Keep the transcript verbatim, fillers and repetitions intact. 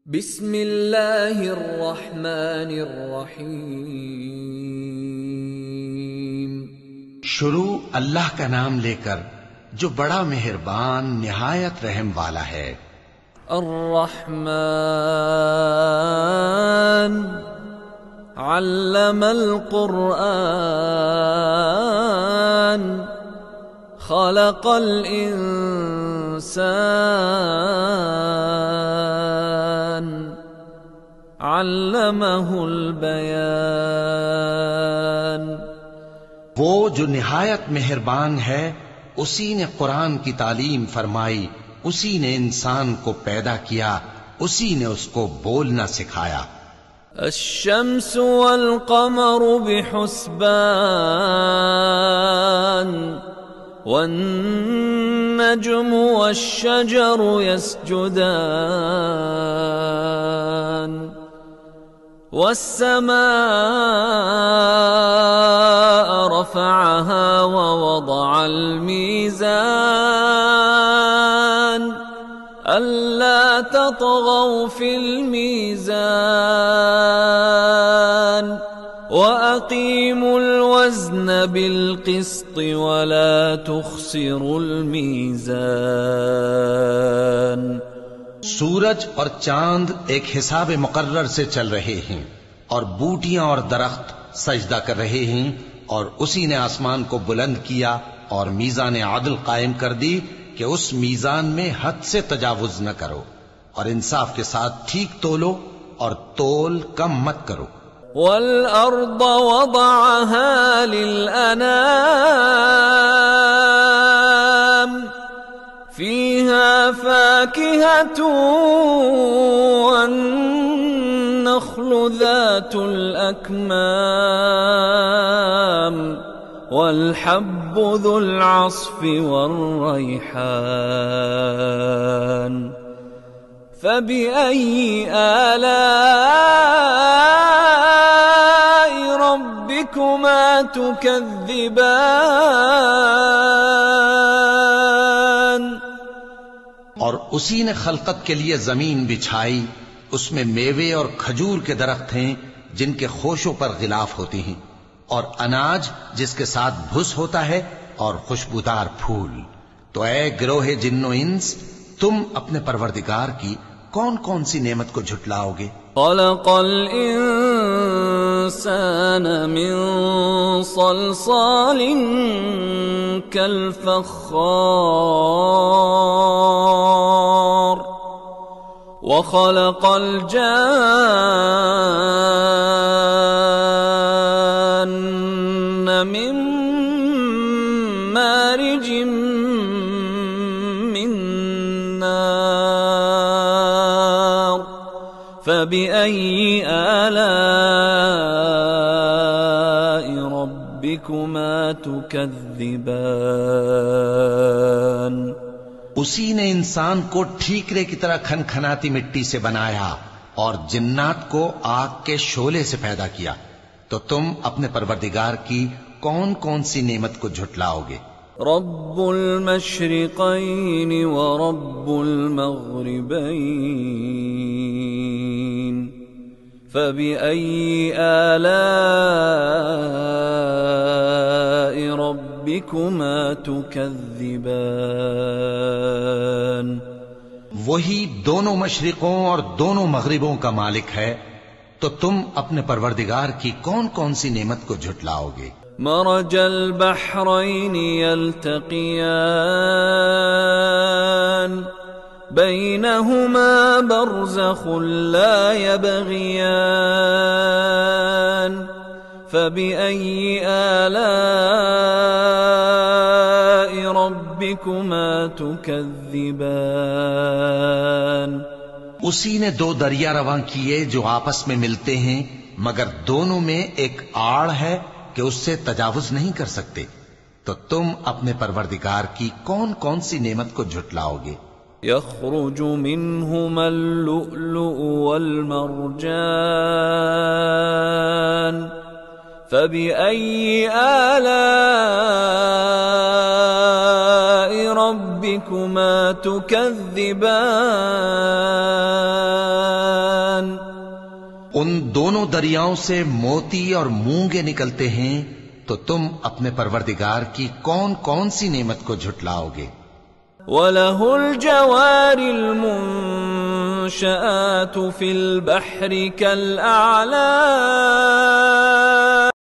بسم اللہ الرحمن الرحیم۔ شروع اللہ کا نام لے کر جو بڑا مہربان نہایت رحم والا ہے۔ الرحمن علم القرآن خلق الانسان علمہ البیان۔ وہ جو نہایت مہربان ہے، اسی نے قرآن کی تعلیم فرمائی، اسی نے انسان کو پیدا کیا، اسی نے اس کو بولنا سکھایا۔ الشمس والقمر بحسبان والنجم والشجر يسجدان والسماء رفعها ووضع الميزان ألا تطغوا في الميزان وأقيموا الوزن بالقسط ولا تخسروا الميزان۔ سورج اور چاند ایک حساب مقرر سے چل رہے ہیں، اور بوٹیاں اور درخت سجدہ کر رہے ہیں، اور اسی نے آسمان کو بلند کیا اور میزان عدل قائم کر دی کہ اس میزان میں حد سے تجاوز نہ کرو، اور انصاف کے ساتھ ٹھیک تولو اور تول کم مت کرو۔ والأرض وضعها للأنام فيها فاكهة والنخل ذات الأكمام والحب ذو العصف والريحان فبأي آلاء ربكما تكذبان۔ اور اسی نے خلقت کے لیے زمین بچھائی، اس میں میوے اور کھجور کے درخت ہیں جن کے خوشوں پر غلاف ہوتی ہیں، اور اناج جس کے ساتھ بھس ہوتا ہے، اور خوشبودار پھول۔ تو اے گروہ جن و انس، تم اپنے پروردگار کی کون کون سی نعمت کو جھٹلاؤ گے؟ خلق الانسان من صلصال كالفخار وخلق الجان من مارج من نار فبأي آلاء ربكما تكذبان۔ اسی نے انسان کو ٹھیکرے کی طرح کھن کھناتی مٹی سے بنایا اور جنات کو آگ کے شعلے سے پیدا کیا، تو تم اپنے پروردگار کی کون کون سی نعمت کو جھٹلاؤ گے؟ رب المشرقین ورب المغربین فبأي آلاء ربكما تكذبان۔ وہی دونوں مشرقوں اور دونوں مغربوں کا مالک ہے، تو تم اپنے پروردگار کی کون کون سی نعمت کو جھٹلاؤ گے؟ مرج البحرین یلتقیان بینہما برزخ لا یبغیان فبأي آلاء ربكما تكذبان۔ اسی نے دو دریا رواں کیے جو آپس میں ملتے ہیں، مگر دونوں میں ایک آڑ ہے کہ اس سے تجاوز نہیں کر سکتے، تو تم اپنے پروردگار کی کون کون سی نعمت کو جھٹلاؤ گے؟ يخرج منهما اللؤلؤ والمرجان فبأي آلاء ربكما تكذبان ان دونوں دریاؤں سے موتی اور مونگے نکلتے ہیں، تو تم اپنے پروردگار کی کون کون سی نعمت کو جھٹلاؤ گے؟ وَلَهُ الْجَوَارِ الْمُنشَآتُ فِي الْبَحْرِ كَالْأَعْلَامِ